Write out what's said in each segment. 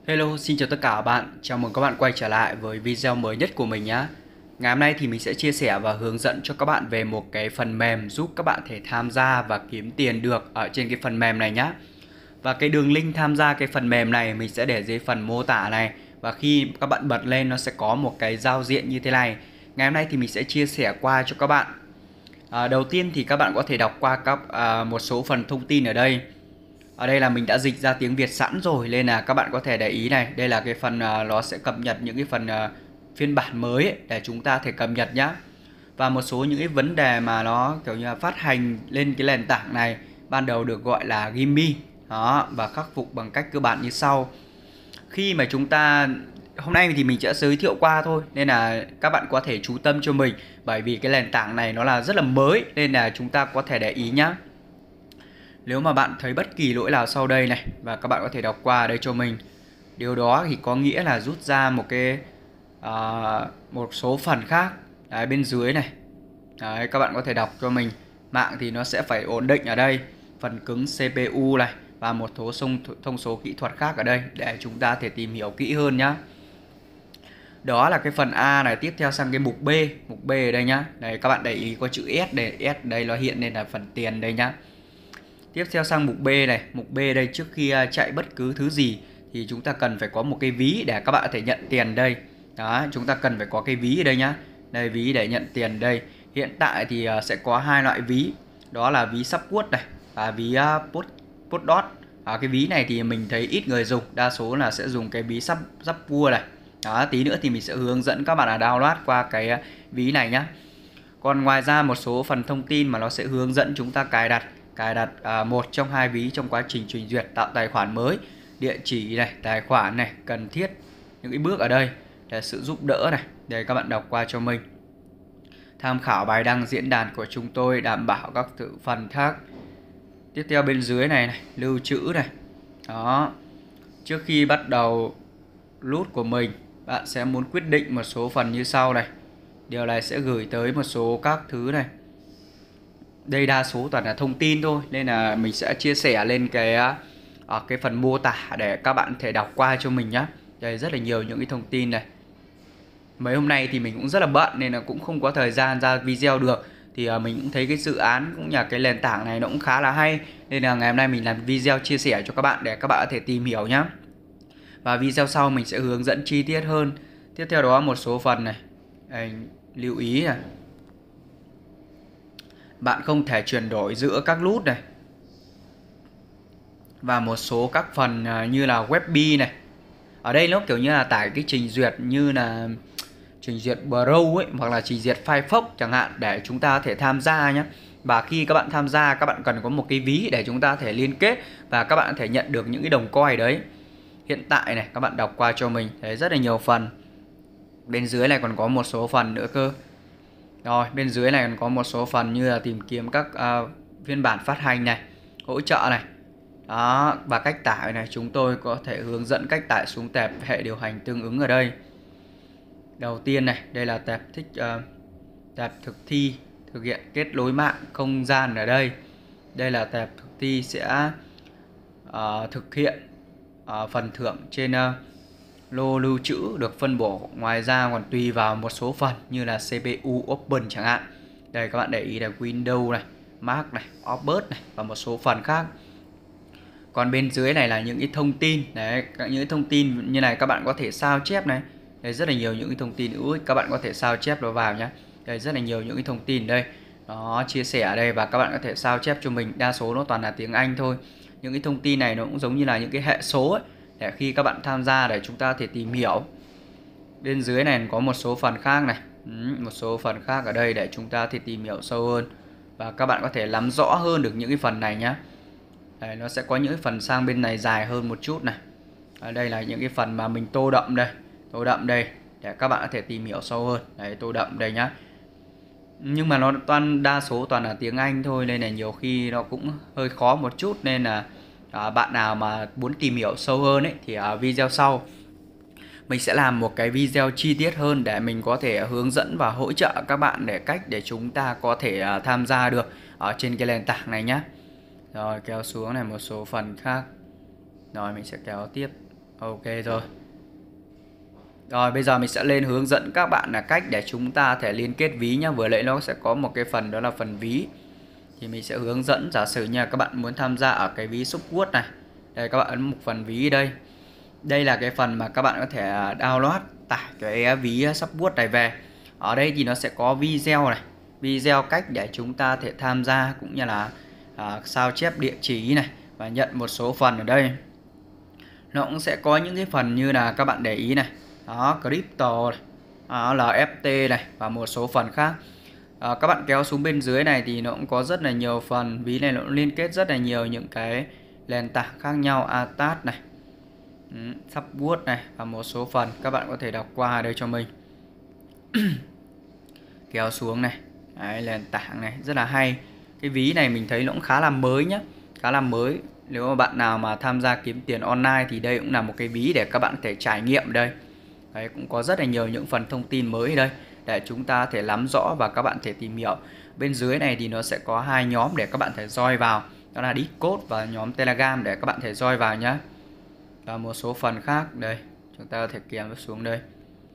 Hello, xin chào tất cả các bạn. Chào mừng các bạn quay trở lại với video mới nhất của mình nhé. Ngày hôm nay thì mình sẽ chia sẻ và hướng dẫn cho các bạn về một cái phần mềm giúp các bạn thể tham gia và kiếm tiền được ở trên cái phần mềm này nhé. Và cái đường link tham gia cái phần mềm này mình sẽ để dưới phần mô tả này. Và khi các bạn bật lên nó sẽ có một cái giao diện như thế này. Ngày hôm nay thì mình sẽ chia sẻ qua cho các bạn. Đầu tiên thì các bạn có thể đọc qua một số phần thông tin ở đây. Ở đây là mình đã dịch ra tiếng Việt sẵn rồi nên là các bạn có thể để ý này. Đây là cái phần nó sẽ cập nhật những cái phần phiên bản mới ấy, để chúng ta thể cập nhật nhá. Và một số những cái vấn đề mà nó kiểu như là phát hành lên cái nền tảng này ban đầu được gọi là gimme đó, và khắc phục bằng cách cơ bản như sau. Khi mà chúng ta hôm nay thì mình sẽ giới thiệu qua thôi nên là các bạn có thể chú tâm cho mình, bởi vì cái nền tảng này nó là rất là mới nên là chúng ta có thể để ý nhá. Nếu mà bạn thấy bất kỳ lỗi nào sau đây này và các bạn có thể đọc qua đây cho mình. Điều đó thì có nghĩa là rút ra một số phần khác. Đấy, bên dưới này. Đấy, các bạn có thể đọc cho mình. Mạng thì nó sẽ phải ổn định ở đây. Phần cứng CPU này và một số thông số kỹ thuật khác ở đây để chúng ta thể tìm hiểu kỹ hơn nhá. Đó là cái phần A này. Tiếp theo sang cái mục B. Mục B ở đây nhá. Đây, các bạn để ý có chữ S đây. S đây nó hiện lên là phần tiền đây nhá. Tiếp theo sang mục B này. Mục B đây, trước khi chạy bất cứ thứ gì thì chúng ta cần phải có một cái ví để các bạn có thể nhận tiền đây. Đó, chúng ta cần phải có cái ví ở đây nhá. Đây, ví để nhận tiền đây. Hiện tại thì sẽ có hai loại ví. Đó là ví Subquote này và ví Polkadot. Cái ví này thì mình thấy ít người dùng, đa số là sẽ dùng cái ví Subquote này. Đó, tí nữa thì mình sẽ hướng dẫn các bạn là download qua cái ví này nhá. Còn ngoài ra một số phần thông tin mà nó sẽ hướng dẫn chúng ta cài đặt một trong hai ví trong quá trình trình duyệt tạo tài khoản mới, địa chỉ này, tài khoản này, cần thiết những cái bước ở đây để sự giúp đỡ này. Để các bạn đọc qua cho mình. Tham khảo bài đăng diễn đàn của chúng tôi, đảm bảo các phần khác. Tiếp theo bên dưới này, lưu trữ này. Đó. Trước khi bắt đầu loot của mình, bạn sẽ muốn quyết định một số phần như sau này. Điều này sẽ gửi tới một số các thứ này. Đây đa số toàn là thông tin thôi nên là mình sẽ chia sẻ lên cái phần mô tả để các bạn thể đọc qua cho mình nhé. Đây rất là nhiều những cái thông tin này. Mấy hôm nay thì mình cũng rất là bận nên là cũng không có thời gian ra video được. Thì mình cũng thấy cái dự án cũng như là cái nền tảng này nó cũng khá là hay, nên là ngày hôm nay mình làm video chia sẻ cho các bạn để các bạn có thể tìm hiểu nhé. Và video sau mình sẽ hướng dẫn chi tiết hơn. Tiếp theo đó một số phần này. Đây, lưu ý này. Bạn không thể chuyển đổi giữa các nút này. Và một số các phần như là Webby này. Ở đây nó kiểu như là tải cái trình duyệt như là trình duyệt Browse ấy, hoặc là trình duyệt Firefox chẳng hạn để chúng ta có thể tham gia nhé. Và khi các bạn tham gia, các bạn cần có một cái ví để chúng ta có thể liên kết và các bạn có thể nhận được những cái đồng coin đấy. Hiện tại này, các bạn đọc qua cho mình thấy rất là nhiều phần. Bên dưới này còn có một số phần nữa cơ. Rồi, bên dưới này còn có một số phần như là tìm kiếm các phiên bản phát hành này, hỗ trợ này. Đó, và cách tải này, chúng tôi có thể hướng dẫn cách tải xuống tệp hệ điều hành tương ứng ở đây. Đầu tiên này, đây là tệp thực thi thực hiện kết nối mạng không gian ở đây. Đây là tệp thực thi sẽ thực hiện phần thưởng trên lô lưu trữ được phân bổ. Ngoài ra còn tùy vào một số phần như là CPU Open chẳng hạn. Đây các bạn để ý là Windows này, Mac này, Office này và một số phần khác. Còn bên dưới này là những cái thông tin đấy, những cái thông tin như này các bạn có thể sao chép này. Đây rất là nhiều những cái thông tin hữu ích, các bạn có thể sao chép nó vào nhé. Đây rất là nhiều những cái thông tin đây. Nó chia sẻ ở đây và các bạn có thể sao chép cho mình, đa số nó toàn là tiếng Anh thôi. Những cái thông tin này nó cũng giống như là những cái hệ số ấy, để khi các bạn tham gia để chúng ta có thể tìm hiểu. Bên dưới này có một số phần khác này, một số phần khác ở đây để chúng ta có thể tìm hiểu sâu hơn và các bạn có thể nắm rõ hơn được những cái phần này nhé. Đây, nó sẽ có những phần sang bên này dài hơn một chút này. Ở đây là những cái phần mà mình tô đậm đây để các bạn có thể tìm hiểu sâu hơn. Đấy, tô đậm đây nhá. Nhưng mà nó đa số toàn là tiếng Anh thôi nên là nhiều khi nó cũng hơi khó một chút, nên là bạn nào mà muốn tìm hiểu sâu hơn ấy thì ở video sau mình sẽ làm một cái video chi tiết hơn để mình có thể hướng dẫn và hỗ trợ các bạn để cách để chúng ta có thể tham gia được ở trên cái nền tảng này nhé. Rồi kéo xuống này một số phần khác. Rồi mình sẽ kéo tiếp. Ok rồi. Rồi bây giờ mình sẽ lên hướng dẫn các bạn là cách để chúng ta thể liên kết ví nhá. Vừa nãy nó sẽ có một cái phần đó là phần ví. Thì mình sẽ hướng dẫn, giả sử như các bạn muốn tham gia ở cái ví Subwood này. Đây các bạn ấn một phần ví đây. Đây là cái phần mà các bạn có thể download tải cái ví Subwood này về. Ở đây thì nó sẽ có video này, video cách để chúng ta thể tham gia cũng như là sao chép địa chỉ này và nhận một số phần ở đây. Nó cũng sẽ có những cái phần như là các bạn để ý này, đó, crypto này, đó, LFT này và một số phần khác. Các bạn kéo xuống bên dưới này thì nó cũng có rất là nhiều phần. Ví này nó cũng liên kết rất là nhiều những cái nền tảng khác nhau, Atat này, Subwood này và một số phần các bạn có thể đọc qua ở đây cho mình. Kéo xuống này, đấy, nền tảng này rất là hay. Cái ví này mình thấy nó cũng khá là mới nhá, khá là mới. Nếu mà bạn nào mà tham gia kiếm tiền online thì đây cũng là một cái ví để các bạn có thể trải nghiệm đây. Đấy, cũng có rất là nhiều những phần thông tin mới ở đây để chúng ta thể nắm rõ và các bạn thể tìm hiểu. Bên dưới này thì nó sẽ có hai nhóm để các bạn thể join vào, đó là Discord và nhóm Telegram để các bạn thể join vào nhé. Và một số phần khác đây, chúng ta có thể kéo xuống đây.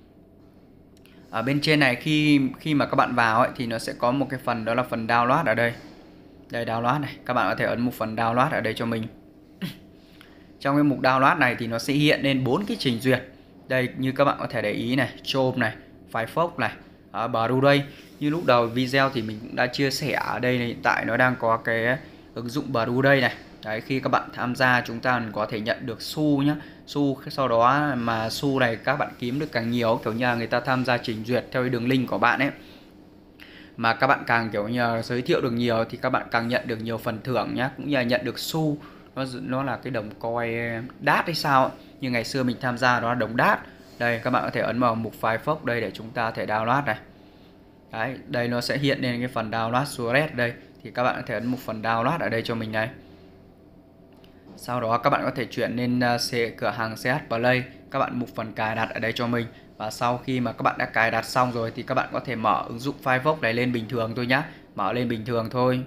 Ở bên trên này khi mà các bạn vào ấy, thì nó sẽ có một cái phần đó là phần download ở đây. Đây, download này, các bạn có thể ấn một phần download ở đây cho mình. Trong cái mục download này thì nó sẽ hiện lên 4 cái trình duyệt. Đây, như các bạn có thể để ý này, Chrome này, Firefox này, Brave. Như lúc đầu video thì mình cũng đã chia sẻ ở đây này, hiện tại nó đang có cái ứng dụng Brave này. Đấy, khi các bạn tham gia chúng ta có thể nhận được xu nhá. Xu sau đó mà xu này các bạn kiếm được càng nhiều, kiểu như là người ta tham gia trình duyệt theo cái đường link của bạn ấy. Mà các bạn càng kiểu như là giới thiệu được nhiều thì các bạn càng nhận được nhiều phần thưởng nhá, cũng như là nhận được xu. Nó là cái đồng coin DAT hay sao, như ngày xưa mình tham gia đó là đồng DAT. Đây các bạn có thể ấn vào mục Firefox đây để chúng ta thể download này. Đấy, đây nó sẽ hiện lên cái phần download storage đây, thì các bạn có thể ấn một phần download ở đây cho mình này. Sau đó các bạn có thể chuyển lên cửa hàng CH Play, các bạn mục phần cài đặt ở đây cho mình. Và sau khi mà các bạn đã cài đặt xong rồi thì các bạn có thể mở ứng dụng Firefox này lên bình thường thôi nhá. Mở lên bình thường thôi.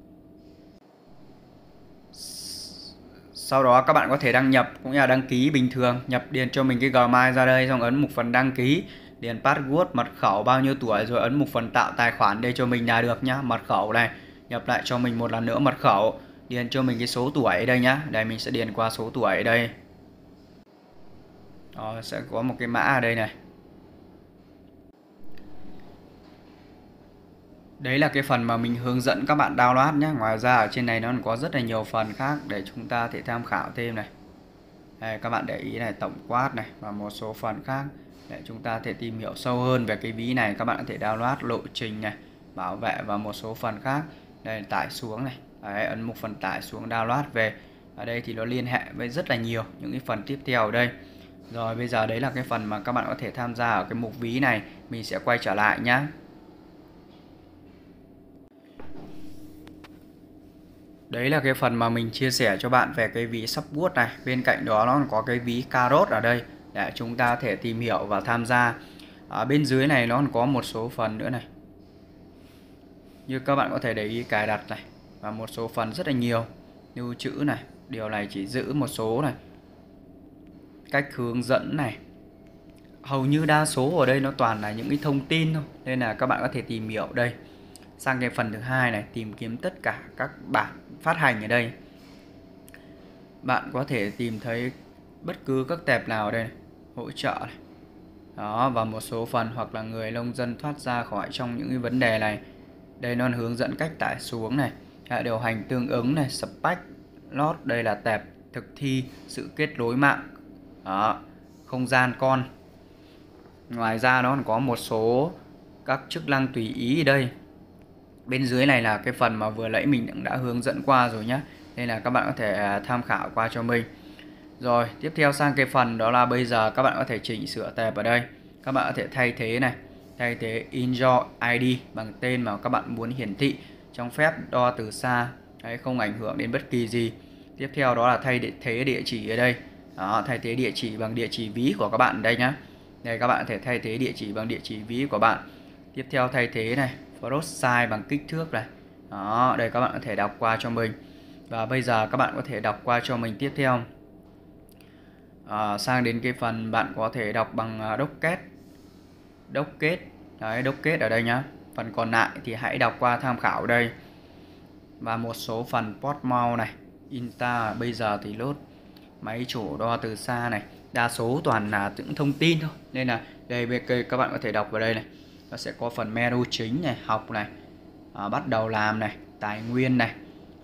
Sau đó các bạn có thể đăng nhập cũng như là đăng ký bình thường, nhập điền cho mình cái Gmail ra đây, xong ấn mục phần đăng ký, điền password, mật khẩu, bao nhiêu tuổi, rồi ấn mục phần tạo tài khoản đây cho mình là được nhá. Mật khẩu này, nhập lại cho mình một lần nữa mật khẩu, điền cho mình cái số tuổi đây nhá. Đây mình sẽ điền qua số tuổi đây. Đó, sẽ có một cái mã ở đây này. Đấy là cái phần mà mình hướng dẫn các bạn download nhé. Ngoài ra ở trên này nó còn có rất là nhiều phần khác để chúng ta thể tham khảo thêm này. Đây, các bạn để ý này, tổng quát này và một số phần khác để chúng ta thể tìm hiểu sâu hơn về cái ví này. Các bạn có thể download lộ trình này, bảo vệ và một số phần khác. Đây, tải xuống này. Đấy, ấn một phần tải xuống download về. Ở đây thì nó liên hệ với rất là nhiều những cái phần tiếp theo ở đây. Rồi bây giờ đấy là cái phần mà các bạn có thể tham gia ở cái mục ví này. Mình sẽ quay trở lại nhá. Đấy là cái phần mà mình chia sẻ cho bạn về cái ví Subwood này. Bên cạnh đó nó còn có cái ví Carrot ở đây để chúng ta có thể tìm hiểu và tham gia. Ở bên dưới này nó còn có một số phần nữa này. Như các bạn có thể để ý cài đặt này và một số phần rất là nhiều. Lưu trữ này, điều này chỉ giữ một số này. Cách hướng dẫn này. Hầu như đa số ở đây nó toàn là những cái thông tin thôi, nên là các bạn có thể tìm hiểu đây. Sang cái phần thứ hai này, tìm kiếm tất cả các bản phát hành ở đây. Bạn có thể tìm thấy bất cứ các tệp nào ở đây này. Hỗ trợ này. Đó, và một số phần hoặc là người nông dân thoát ra khỏi trong những cái vấn đề này. Đây nó hướng dẫn cách tải xuống này, điều hành tương ứng này, spec lót, đây là tệp thực thi sự kết nối mạng. Đó, không gian con. Ngoài ra nó còn có một số các chức năng tùy ý ở đây. Bên dưới này là cái phần mà vừa nãy mình cũng đã hướng dẫn qua rồi nhé, nên là các bạn có thể tham khảo qua cho mình. Rồi tiếp theo sang cái phần đó là bây giờ các bạn có thể chỉnh sửa tệp ở đây. Các bạn có thể thay thế này, thay thế Enjoy ID bằng tên mà các bạn muốn hiển thị trong phép đo từ xa. Đấy, không ảnh hưởng đến bất kỳ gì. Tiếp theo đó là thay thế địa chỉ ở đây. Đó, thay thế địa chỉ bằng địa chỉ ví của các bạn đây nhá. Đây, các bạn có thể thay thế địa chỉ bằng địa chỉ ví của bạn. Tiếp theo thay thế này, font size bằng kích thước này. Đó, đây các bạn có thể đọc qua cho mình. Và bây giờ các bạn có thể đọc qua cho mình tiếp theo. Sang đến cái phần bạn có thể đọc bằng docket. Đấy, docket ở đây nhá. Phần còn lại thì hãy đọc qua tham khảo ở đây. Và một số phần Portmount này, Inta bây giờ thì lốt máy chủ đo từ xa này, đa số toàn là những thông tin thôi. Nên là đây các bạn có thể đọc vào đây này. Nó sẽ có phần menu chính này, học này, bắt đầu làm này, tài nguyên này.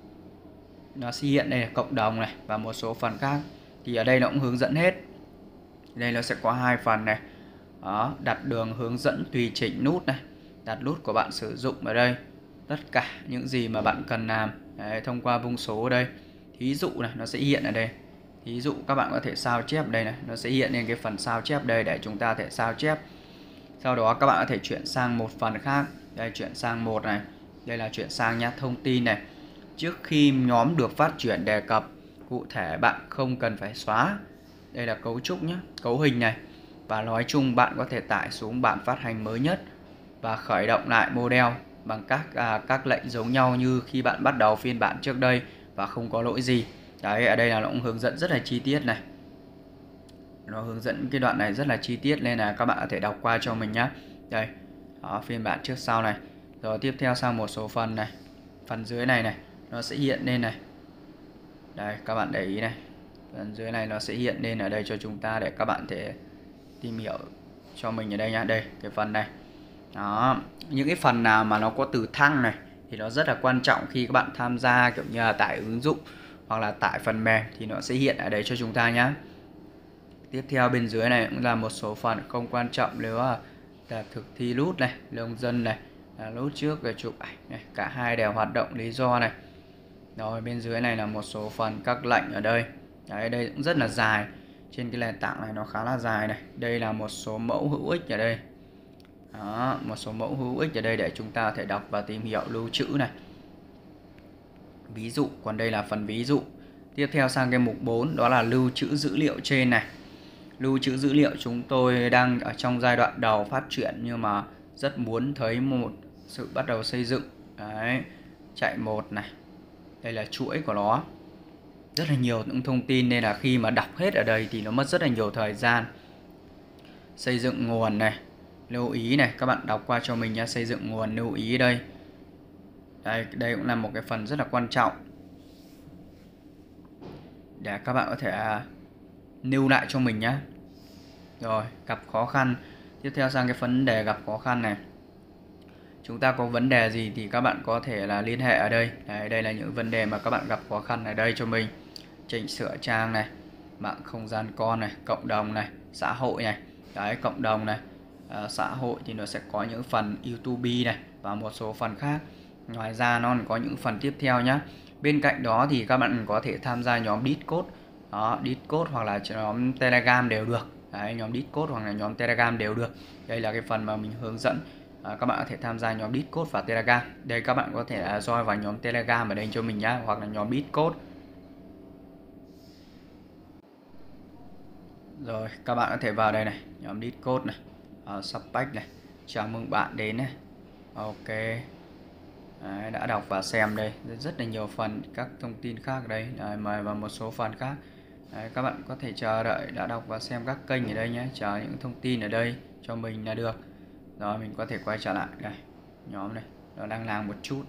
Nó sẽ hiện đây là cộng đồng này và một số phần khác. Thì ở đây nó cũng hướng dẫn hết. Đây nó sẽ có 2 phần này. Đó, đặt đường hướng dẫn tùy chỉnh nút này, đặt nút của bạn sử dụng ở đây. Tất cả những gì mà bạn cần làm. Đấy, thông qua vung số ở đây. Thí dụ này, nó sẽ hiện ở đây. Thí dụ các bạn có thể sao chép đây này, nó sẽ hiện lên cái phần sao chép đây để chúng ta thể sao chép. Sau đó các bạn có thể chuyển sang một phần khác. Đây, chuyển sang một này. Đây là chuyển sang nhá, thông tin này. Trước khi nhóm được phát triển đề cập, cụ thể bạn không cần phải xóa. Đây là cấu trúc nhé, cấu hình này. Và nói chung bạn có thể tải xuống bản phát hành mới nhất và khởi động lại model bằng các lệnh giống nhau như khi bạn bắt đầu phiên bản trước đây và không có lỗi gì. Đấy, ở đây là nó cũng hướng dẫn rất là chi tiết này. Nó hướng dẫn cái đoạn này rất là chi tiết nên là các bạn có thể đọc qua cho mình nhé. Đây, đó, phiên bản trước sau này. Rồi tiếp theo sang một số phần này. Phần dưới này này, nó sẽ hiện lên này. Đây, các bạn để ý này. Phần dưới này nó sẽ hiện lên ở đây cho chúng ta để các bạn thể tìm hiểu cho mình ở đây nhá. Đây, cái phần này. Đó, những cái phần nào mà nó có từ thăng này thì nó rất là quan trọng khi các bạn tham gia kiểu như là tải ứng dụng hoặc là tải phần mềm thì nó sẽ hiện ở đây cho chúng ta nhé. Tiếp theo bên dưới này cũng là một số phần không quan trọng nếu là thực thi nút này, lông dân này, nút trước về chụp ảnh này, cả hai đều hoạt động lý do này. Rồi bên dưới này là một số phần các lệnh ở đây. Đấy, đây cũng rất là dài. Trên cái nền tảng này nó khá là dài này. Đây là một số mẫu hữu ích ở đây. Đó, một số mẫu hữu ích ở đây để chúng ta có thể đọc và tìm hiểu lưu trữ này. Ví dụ, còn đây là phần ví dụ. Tiếp theo sang cái mục 4 đó là lưu trữ dữ liệu trên này. Lưu trữ dữ liệu chúng tôi đang ở trong giai đoạn đầu phát triển nhưng mà rất muốn thấy một sự bắt đầu xây dựng. Đấy, chạy một này. Đây là chuỗi của nó. Rất là nhiều những thông tin nên là khi mà đọc hết ở đây thì nó mất rất là nhiều thời gian. Xây dựng nguồn này, lưu ý này, các bạn đọc qua cho mình nhé. Xây dựng nguồn lưu ý đây. Đây cũng là một cái phần rất là quan trọng để các bạn có thể lưu lại cho mình nhé. Rồi, gặp khó khăn. Tiếp theo sang cái vấn đề gặp khó khăn này. Chúng ta có vấn đề gì thì các bạn có thể là liên hệ ở đây. Đấy, đây là những vấn đề mà các bạn gặp khó khăn ở đây cho mình. Chỉnh sửa trang này, mạng không gian con này, cộng đồng này, xã hội này. Đấy, cộng đồng này, xã hội thì nó sẽ có những phần YouTube này và một số phần khác. Ngoài ra nó còn có những phần tiếp theo nhé. Bên cạnh đó thì các bạn có thể tham gia nhóm Discord. Đó, Discord hoặc là nhóm Telegram đều được. Đấy, nhóm Discord hoặc là nhóm Telegram đều được. Đây là cái phần mà mình hướng dẫn. Các bạn có thể tham gia nhóm Discord và Telegram. Đây các bạn có thể join vào nhóm Telegram ở đây cho mình nhé, hoặc là nhóm Discord. Rồi các bạn có thể vào đây này, nhóm Discord này, Subpack này. Chào mừng bạn đến này. Ok. Đấy, đã đọc và xem đây rất là nhiều phần các thông tin khác ở đây. Đấy, mời vào một số phần khác. Đấy, các bạn có thể chờ đợi đã đọc và xem các kênh ở đây nhé, chờ những thông tin ở đây cho mình là được. Rồi mình có thể quay trở lại đây, nhóm này nó đang làm một chút.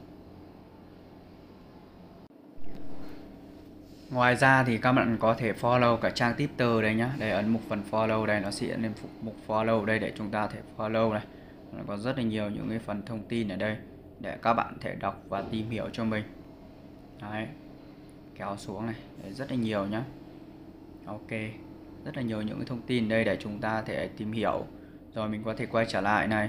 Ngoài ra thì các bạn có thể follow cả trang Twitter đây nhá. Đây, ấn mục phần follow đây, nó sẽ hiện lên mục follow đây để chúng ta thể follow này. Nó có rất là nhiều những cái phần thông tin ở đây để các bạn thể đọc và tìm hiểu cho mình. Đấy, kéo xuống này, đấy, rất là nhiều nhá. Ok, rất là nhiều những cái thông tin đây để chúng ta thể tìm hiểu. Rồi mình có thể quay trở lại này.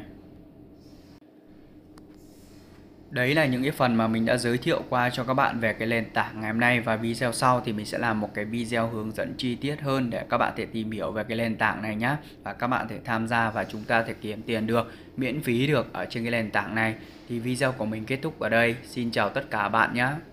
Đấy là những cái phần mà mình đã giới thiệu qua cho các bạn về cái nền tảng ngày hôm nay. Và video sau thì mình sẽ làm một cái video hướng dẫn chi tiết hơn để các bạn thể tìm hiểu về cái nền tảng này nhé. Và các bạn thể tham gia và chúng ta thể kiếm tiền được, miễn phí được ở trên cái nền tảng này. Thì video của mình kết thúc ở đây. Xin chào tất cả bạn nhé.